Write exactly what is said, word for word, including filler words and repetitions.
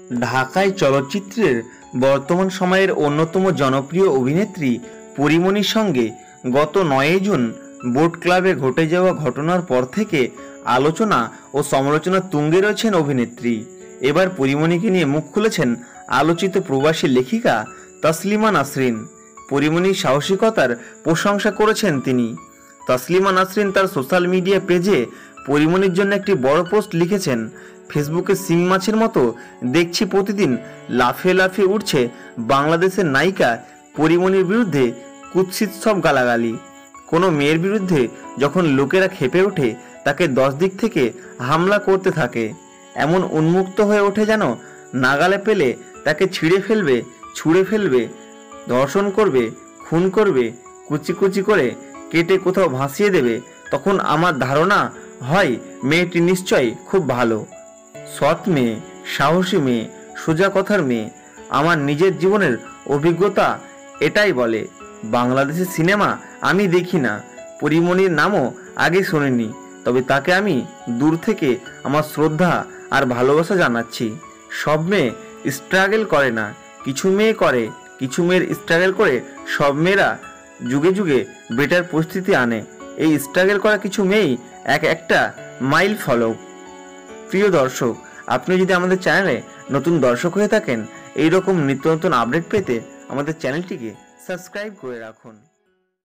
ঢাকায় চলচ্চিত্রের বর্তমান সময়ের অন্যতম জনপ্রিয় অভিনেত্রী পরীমনির সঙ্গে গত নয়ই জুন বোট ক্লাবে ঘটে যাওয়া ঘটনার পর থেকে আলোচনা ও সমালোচনার তুঙ্গে রয়েছেন অভিনেত্রী। এবার পরীমনিকে নিয়ে মুখ খুলেছেন আলোচিত প্রবাসী লেখিকা তসলিমা নাসরিন। পরীমনির সাহসিকতার প্রশংসা করেছেন তিনি। তসলিমা নাসরিন তার সোশ্যাল মিডিয়া পেজে পরীমনির জন্য একটি বড় পোস্ট লিখেছেন, ফেসবুকে শিং মাছের মতো দেখছি প্রতিদিন লাফিয়ে লাফিয়ে উঠছে বাংলাদেশের নায়িকা পরীমনির বিরুদ্ধে কুৎসিত সব গালাগালি। কোনো মেয়ের বিরুদ্ধে যখন লোকেরা ক্ষেপে ওঠে তাকে দশ দিক থেকে হামলা করতে থাকে, এমন উন্মুক্ত হয়ে ওঠে যেন নাগালে পেলে তাকে ছিঁড়ে ফেলবে, ছুঁড়ে ফেলবে, ধর্ষণ করবে, খুন করবে, কুচি কুচি করে কেটে কোথাও ভাসিয়ে দেবে। তখন আমার ধারণা হয় মেয়েটি নিশ্চয়ই খুব ভালো, সৎ মেয়ে, সাহসী মেয়ে, সোজা কথার মেয়ে। আমার নিজের জীবনের অভিজ্ঞতা এটাই বলে। বাংলাদেশের সিনেমা আমি দেখি না, পরীমনির নামও আগে শুনিনি, তবে তাকে আমি দূর থেকে আমার শ্রদ্ধা আর ভালোবাসা জানাচ্ছি। সব মেয়ে স্ট্রাগল করে না, কিছু মেয়ে করে, কিছু মেয়ের স্ট্রাগল করে সব মেয়েরা যুগে যুগে বেটার পরিস্থিতি আনে। এই স্ট্রাগল করা কিছু মেয়েই এক একটা মাইল ফলক। প্রিয় দর্শক, আপনি যদি আমাদের চ্যানেলে নতুন দর্শক হয়ে থাকেন, এই রকম নিত্য নতুন আপডেট পেতে আমাদের চ্যানেলটিকে সাবস্ক্রাইব করে রাখুন।